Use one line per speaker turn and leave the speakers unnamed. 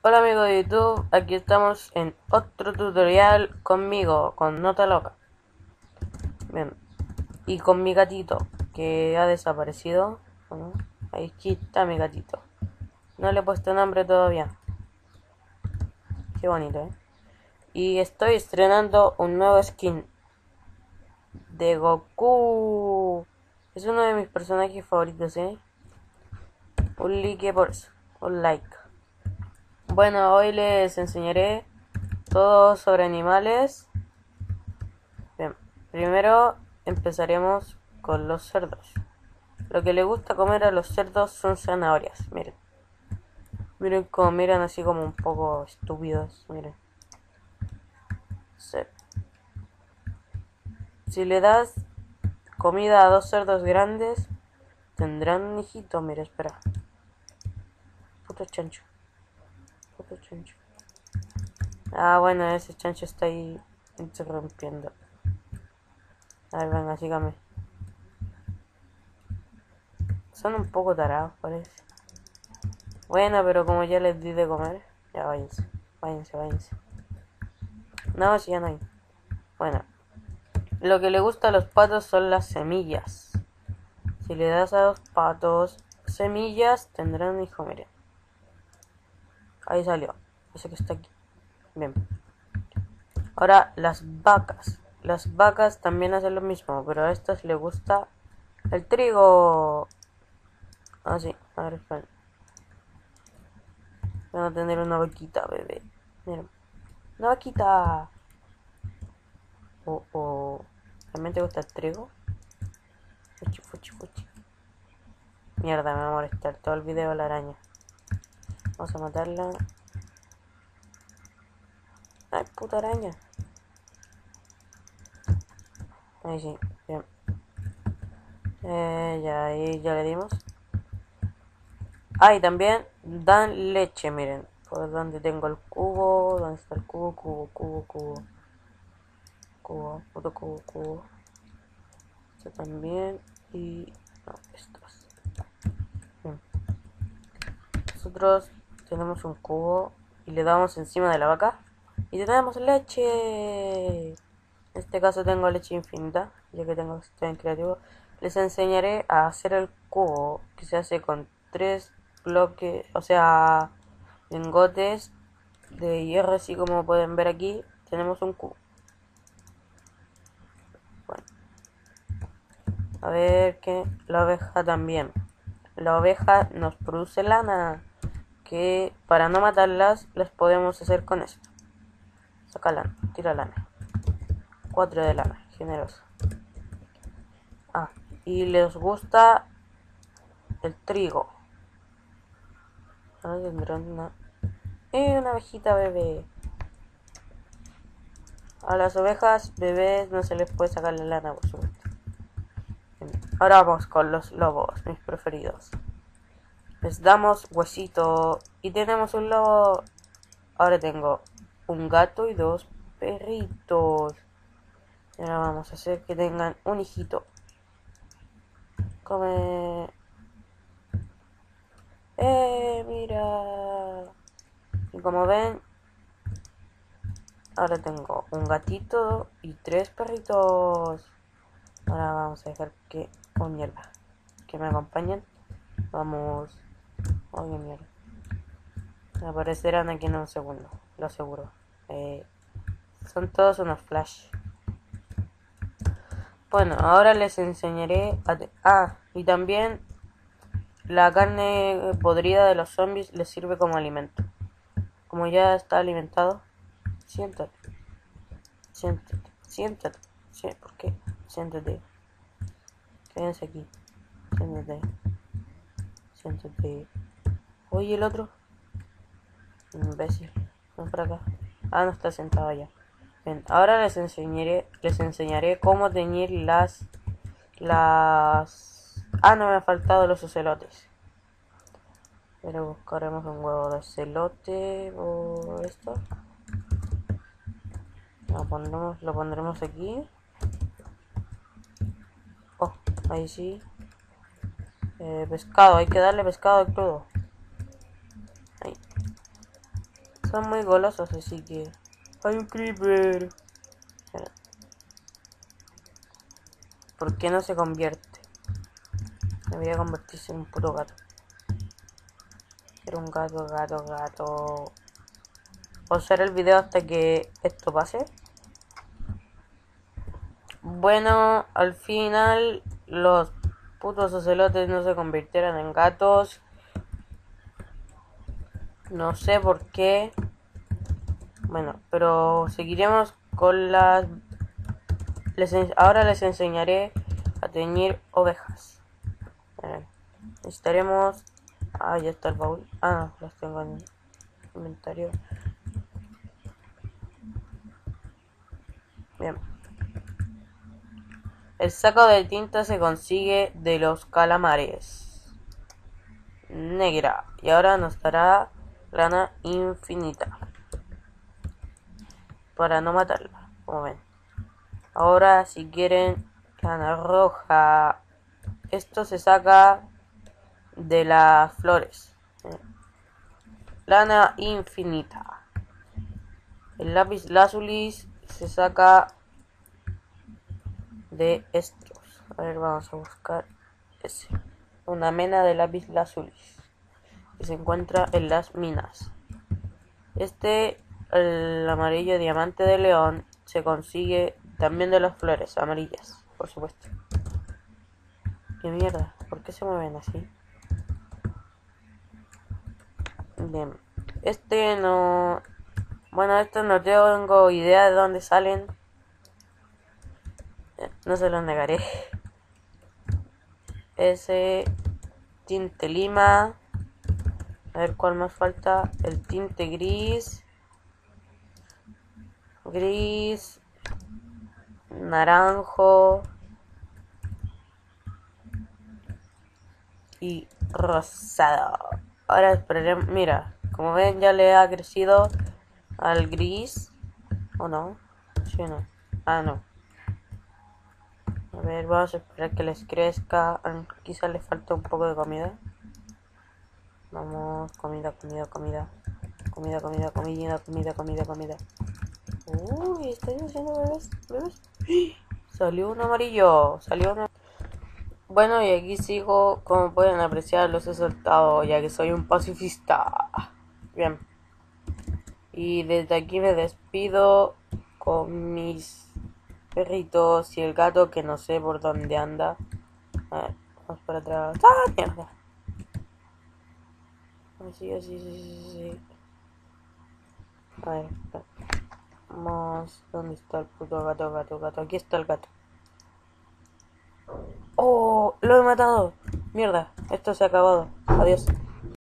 Hola amigos de YouTube, aquí estamos en otro tutorial conmigo, con Nota Loca. Bien, y con mi gatito, que ha desaparecido. Bueno, ahí está mi gatito. No le he puesto nombre todavía. Qué bonito, Y estoy estrenando un nuevo skin de Goku. Es uno de mis personajes favoritos, Un like por eso, un like. Bueno, hoy les enseñaré todo sobre animales. Bien, primero empezaremos con los cerdos. Lo que le gusta comer a los cerdos son zanahorias, miren. Miren cómo miran así como un poco estúpidos, miren. Si le das comida a dos cerdos grandes, tendrán un hijito, mira, espera. Puto chancho. Puto chancho. Ah, bueno, ese chancho está ahí interrumpiendo. A ver, venga, sígame. Son un poco tarados, parece. Bueno, pero como ya les di de comer, ya váyanse. Váyanse. No, si ya no hay. Bueno, lo que le gusta a los patos son las semillas. Si le das a los patos semillas, tendrán un hijo, miren. Ahí salió. Ese que está aquí. Bien. Ahora, las vacas. Las vacas también hacen lo mismo, pero a estas les gusta el trigo. Ah, sí. A ver, esperen. Van a tener una vaquita, bebé. Miren. Una vaquita. Oh. ¿También te gusta el trigo? Fuchi. Mierda, me va a molestar todo el video la araña. Vamos a matarla. Ay, puta araña. Ahí sí, bien. Ahí ya le dimos. Ah, y también dan leche, miren. Por donde tengo el cubo. ¿Dónde está el cubo? Cubo. Puto cubo. Esto también. Y... no, estos. Bien. Nosotros tenemos un cubo y le damos encima de la vaca. Y tenemos leche. En este caso tengo leche infinita, ya que estoy en creativo. Les enseñaré a hacer el cubo, que se hace con 3 bloques, o sea, lingotes de hierro, así como pueden ver aquí. Tenemos un cubo. Bueno, a ver que la oveja también. La oveja nos produce lana, que para no matarlas, las podemos hacer con esto. Saca lana, tira lana. 4 de lana, generoso. Ah, y les gusta el trigo. Ahora tendrán una ovejita bebé. A las ovejas bebés no se les puede sacar la lana, por supuesto. Ahora vamos con los lobos, mis preferidos. Les damos huesito y tenemos un lobo. Ahora tengo un gato y 2 perritos. Y ahora vamos a hacer que tengan un hijito. Come. Mira. Y como ven, ahora tengo un gatito y 3 perritos. Ahora vamos a dejar que... oh, mierda. Que me acompañen. Vamos. Oh, qué mierda. Aparecerán aquí en un segundo. Lo aseguro. Son todos unos flash. Bueno, ahora les enseñaré a... y también la carne podrida de los zombies les sirve como alimento. Como ya está alimentado, siéntate. ¿Por qué? Siéntate. Quédense aquí. Siéntate. Oye, el otro. Imbécil. Ven para acá. Ah, no está sentado ya. Bien, ahora les enseñaré cómo teñir las... ah, no me ha faltado los ocelotes. Pero buscaremos un huevo de ocelote o esto. Lo pondremos aquí. Oh, ahí sí. Pescado, hay que darle pescado crudo. Ahí. son muy golosos, así que... ¡Hay un creeper! ¿Por qué no se convierte? Debería convertirse en un puro gato. Era un gato, gato, gato. Pausar el video hasta que esto pase. Bueno, al final los putos ocelotes no se convirtieron en gatos. No sé por qué. Bueno, pero seguiremos con las... ahora les enseñaré a teñir ovejas. Necesitaremos... Ah, ya está el baúl. Ah, no, las tengo en el inventario. Bien. El saco de tinta se consigue de los calamares. Negra. Y ahora nos dará lana infinita. Para no matarla, como ven. Ahora si quieren lana roja. Esto se saca de las flores. Lana infinita. El lápiz lazulis se saca de estos. A ver, vamos a buscar ese. Una mena de lápiz lazulis que se encuentra en las minas. El amarillo diamante de león se consigue también de las flores amarillas, por supuesto. ¿Qué mierda? ¿Por qué se mueven así? Bien. No... Bueno, estos no tengo idea de dónde salen. No se los negaré. Ese tinte lima. A ver cuál más falta. El tinte gris. Gris. Naranjo. Y rosado. Ahora esperaremos. Mira, como ven ya le ha crecido al gris. ¿O no? ¿Sí o no? Ah, no. A ver, vamos a esperar que les crezca. Quizás les falta un poco de comida. Vamos, comida, comida, comida. Comida, comida, comida, comida, comida, comida. Uy, estoy haciendo bebés, bebés. Salió un amarillo, salió una... Bueno, y aquí sigo, como pueden apreciar, los he soltado, ya que soy un pacifista. Bien. Y desde aquí me despido con mis perritos y el gato que no sé por dónde anda. A ver, vamos para atrás. ¡Ah, mierda! Así, así, sí. A ver, vamos. ¿Dónde está el puto gato, gato, gato? Aquí está el gato. ¡Oh! ¡Lo he matado! Mierda, esto se ha acabado. Adiós.